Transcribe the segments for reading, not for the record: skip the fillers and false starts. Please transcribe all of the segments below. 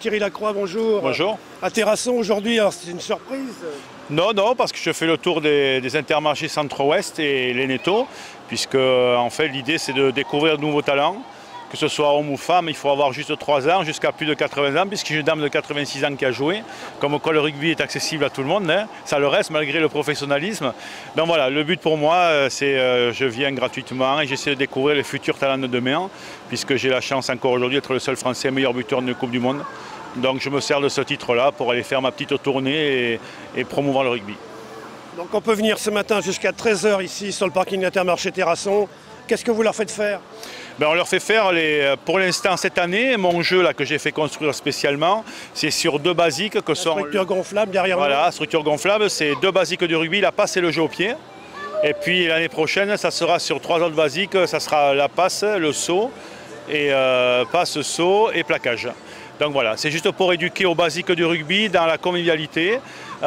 Thierry Lacroix, bonjour. Bonjour. À Terrasson aujourd'hui, alors c'est une surprise? Non, parce que je fais le tour des intermarchés Centre-Ouest et les nettos, puisque en fait l'idée c'est de découvrir de nouveaux talents, que ce soit homme ou femme. Il faut avoir juste 3 ans jusqu'à plus de 80 ans, puisqu'il y a une dame de 86 ans qui a joué. Comme quoi le rugby est accessible à tout le monde, hein. Ça le reste malgré le professionnalisme. Donc voilà, le but pour moi c'est je viens gratuitement et j'essaie de découvrir les futurs talents de demain, puisque j'ai la chance encore aujourd'hui d'être le seul Français meilleur buteur de Coupe du Monde. Donc je me sers de ce titre-là pour aller faire ma petite tournée et promouvoir le rugby. Donc on peut venir ce matin jusqu'à 13 h ici sur le parking d'Intermarché Terrasson. Qu'est-ce que vous leur faites faire? On leur fait faire, pour l'instant cette année, mon jeu là, que j'ai fait construire spécialement, c'est sur 2 basiques que sont... Structure gonflable derrière nous. Voilà, structure gonflable, c'est 2 basiques du rugby, la passe et le jeu au pied. Et puis l'année prochaine, ça sera sur 3 autres basiques, ça sera la passe, le saut, et passe, saut et plaquage. Donc voilà, c'est juste pour éduquer aux basiques du rugby, dans la convivialité,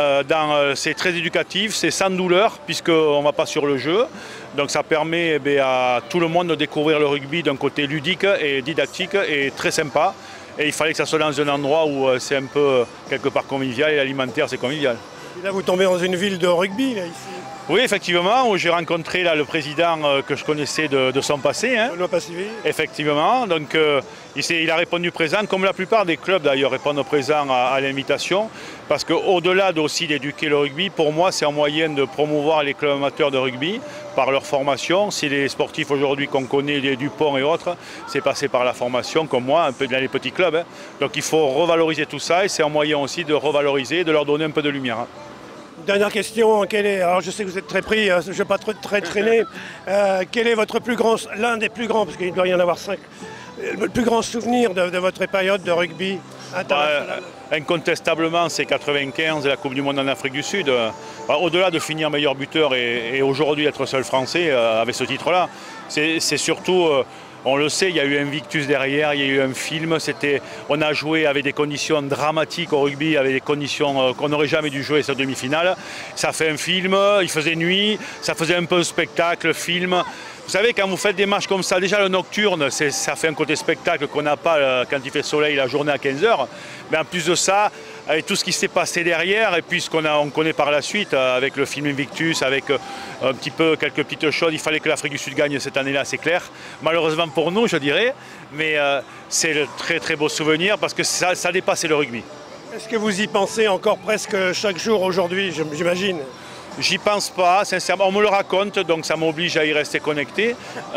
c'est très éducatif, c'est sans douleur, puisqu'on ne va pas sur le jeu. Donc ça permet à tout le monde de découvrir le rugby d'un côté ludique et didactique et très sympa. Et il fallait que ça soit dans un endroit où c'est un peu quelque part convivial, et alimentaire c'est convivial. Et là vous tombez dans une ville de rugby là, ici. Oui, effectivement, où j'ai rencontré là, le président que je connaissais de son passé. Hein. Effectivement, donc il a répondu présent, comme la plupart des clubs d'ailleurs répondent présent à l'invitation, parce qu'au-delà aussi d'éduquer le rugby, pour moi c'est un moyen de promouvoir les clubs amateurs de rugby par leur formation. Si les sportifs aujourd'hui qu'on connaît, les Dupont et autres, c'est passé par la formation, comme moi, un peu dans les petits clubs. Hein. Donc il faut revaloriser tout ça et c'est un moyen aussi de revaloriser, de leur donner un peu de lumière. Hein. Dernière question, alors je sais que vous êtes très pris, je ne vais pas très traîner. Quel est votre l'un des plus grands, parce qu'il doit y en avoir 5, le plus grand souvenir de votre période de rugby international? Incontestablement, c'est 95, la Coupe du Monde en Afrique du Sud. Au-delà de finir meilleur buteur et aujourd'hui être seul Français avec ce titre-là, c'est surtout... On le sait, il y a eu Invictus derrière, il y a eu un film, on a joué avec des conditions dramatiques au rugby, avec des conditions qu'on n'aurait jamais dû jouer cette demi-finale. Ça fait un film, il faisait nuit, ça faisait un peu un spectacle, film. Vous savez, quand vous faites des matchs comme ça, déjà le nocturne, ça fait un côté spectacle qu'on n'a pas quand il fait soleil la journée à 15 h. Mais en plus de ça, avec tout ce qui s'est passé derrière, et puis ce on connaît par la suite, avec le film Invictus, avec un petit peu quelques petites choses, il fallait que l'Afrique du Sud gagne cette année-là, c'est clair. Malheureusement pour nous, je dirais, mais c'est le très très beau souvenir parce que ça dépassait le rugby. Est-ce que vous y pensez encore presque chaque jour aujourd'hui, j'imagine? J'y pense pas, sincèrement. On me le raconte, donc ça m'oblige à y rester connecté.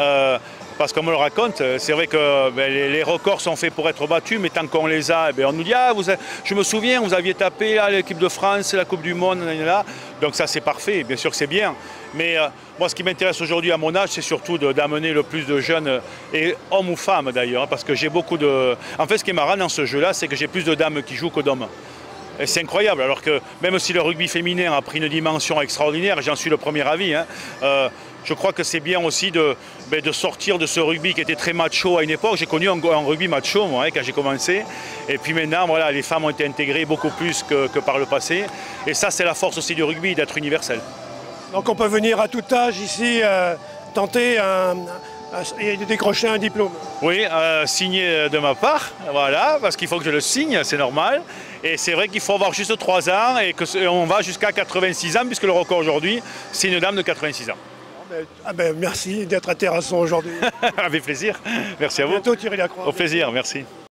Parce qu'on me le raconte, c'est vrai que les records sont faits pour être battus, mais tant qu'on les a, on nous dit « Ah, je me souviens, vous aviez tapé l'équipe de France, la Coupe du Monde, là. » Donc ça c'est parfait, bien sûr que c'est bien. Mais moi ce qui m'intéresse aujourd'hui à mon âge, c'est surtout d'amener le plus de jeunes, et hommes ou femmes d'ailleurs, parce que j'ai beaucoup de... En fait ce qui est marrant dans ce jeu-là, c'est que j'ai plus de dames qui jouent que d'hommes. Et c'est incroyable, alors que même si le rugby féminin a pris une dimension extraordinaire, j'en suis le premier avis, hein, je crois que c'est bien aussi de sortir de ce rugby qui était très macho à une époque. J'ai connu un rugby macho moi, hein, quand j'ai commencé. Et puis maintenant, voilà, les femmes ont été intégrées beaucoup plus que par le passé. Et ça, c'est la force aussi du rugby, d'être universel. Donc on peut venir à tout âge ici, tenter et de décrocher un diplôme. Oui, signé de ma part, voilà, parce qu'il faut que je le signe, c'est normal. Et c'est vrai qu'il faut avoir juste 3 ans et qu'on va jusqu'à 86 ans, puisque le record aujourd'hui, c'est une dame de 86 ans. Merci d'être à Terrasson aujourd'hui. Avec plaisir, merci à vous. À bientôt Thierry Lacroix. Au plaisir, merci.